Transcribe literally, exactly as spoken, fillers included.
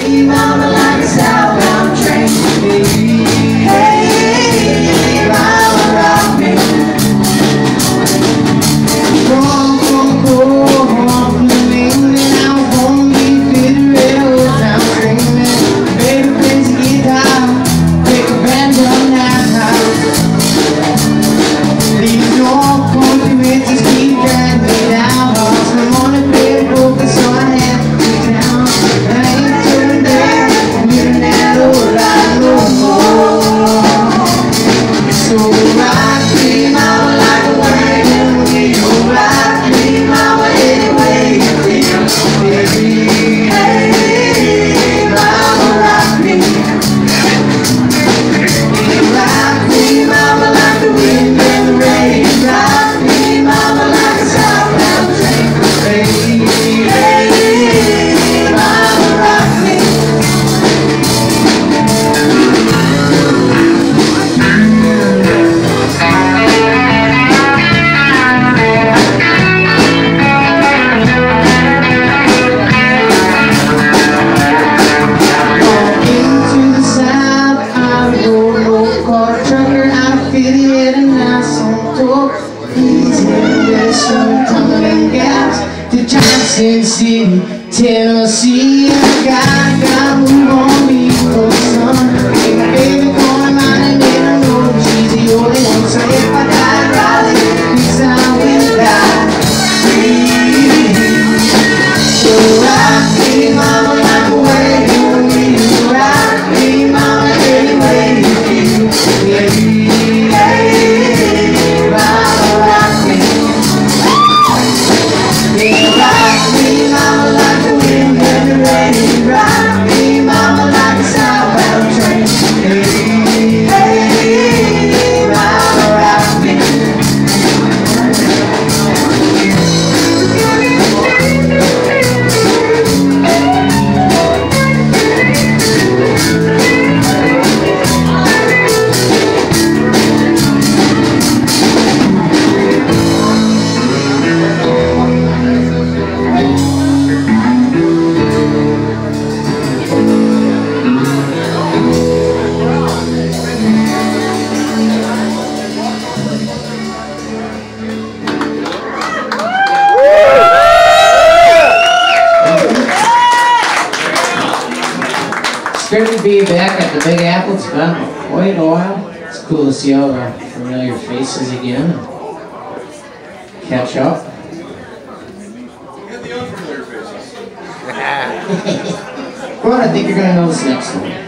Jackson City, Tennessee. I got, got move on me for son. Baby, going mine and didn't know she's the only one. So if I die, Raleigh, peace I will die free. So rock me, mama, like a wagon wheel. Rock me, mama, any way you feel. Yeah, hey, mama, rock me. Yeah, rock me, mama, like the wind and the rain. Rock me, mama, like a southbound train. Hey, hey, mama, rock me. It's great to be back at the Big Apple. It's been quite a while. It's cool to see all the familiar faces again. Catch up. Get the unfamiliar faces. Well, I think you're going to know this next one.